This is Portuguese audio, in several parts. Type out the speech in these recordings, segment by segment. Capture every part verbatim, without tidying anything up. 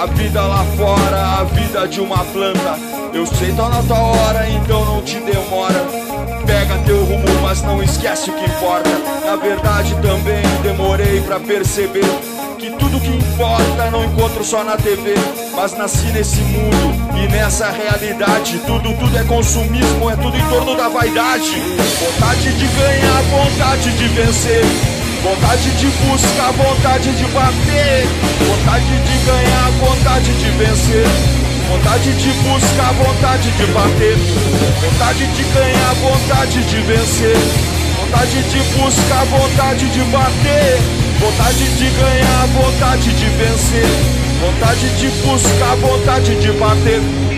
A vida lá fora, a vida de uma planta. Eu sei, tá na tua hora, então não te demora. Pega teu rumo, mas não esquece o que importa. Na verdade também demorei pra perceber que tudo que importa não encontro só na T V. Mas nasci nesse mundo e nessa realidade. Tudo, tudo é consumismo, é tudo em torno da vaidade. Vontade de ganhar, vontade de vencer. Vontade de buscar, vontade de bater. Vontade de ganhar, vontade de vencer. Vontade de buscar, vontade de bater. Vontade de ganhar, vontade de vencer. Vontade de buscar, vontade de bater. Vontade de ganhar, vontade de vencer. Vontade de buscar, vontade de bater.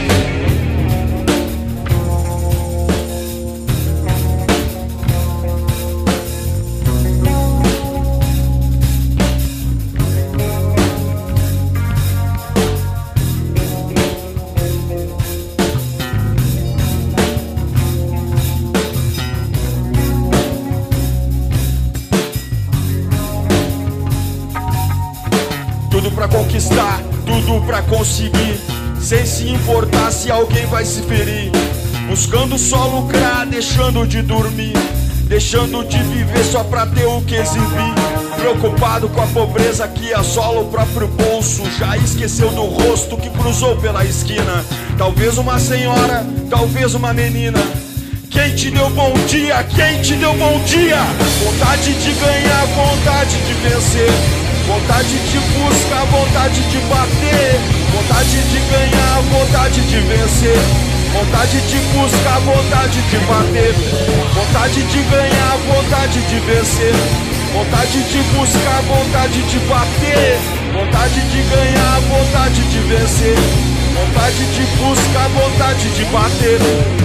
Tudo pra conquistar, tudo pra conseguir, sem se importar se alguém vai se ferir. Buscando só lucrar, deixando de dormir, deixando de viver só pra ter o que exibir. Preocupado com a pobreza que assola o próprio bolso, já esqueceu do rosto que cruzou pela esquina. Talvez uma senhora, talvez uma menina. Quem te deu bom dia? Quem te deu bom dia? Vontade de ganhar, vontade de vencer. Vontade de buscar, vontade de bater. Vontade de ganhar, vontade de vencer. Vontade de buscar, vontade de bater. Vontade de ganhar, vontade de vencer. Vontade de buscar, vontade de bater. Vontade de ganhar, vontade de vencer. Vontade de buscar, vontade de bater.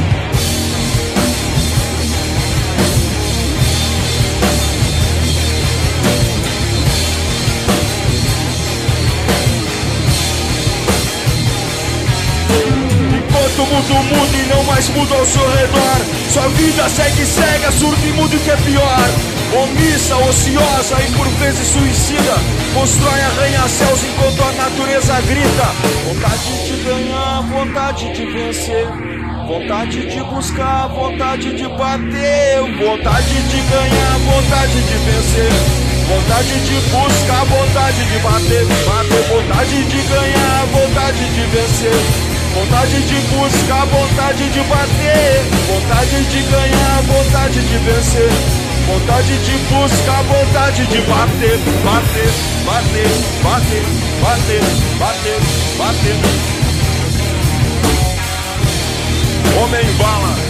Muda o mundo e não mais muda ao seu redor. Sua vida segue cega, surda e muda o que é pior. Omissa, ociosa e por vezes suicida, constrói arranha-céus enquanto a natureza grita. Vontade de ganhar, vontade de vencer. Vontade de buscar, vontade de bater. Vontade de ganhar, vontade de vencer. Vontade de buscar, vontade de bater. Bater, vontade de ganhar, vontade de vencer. Vontade de buscar, vontade de bater. Vontade de ganhar, vontade de vencer. Vontade de buscar, vontade de bater. Bater, bater, bater, bater, bater, bater. Homem bala.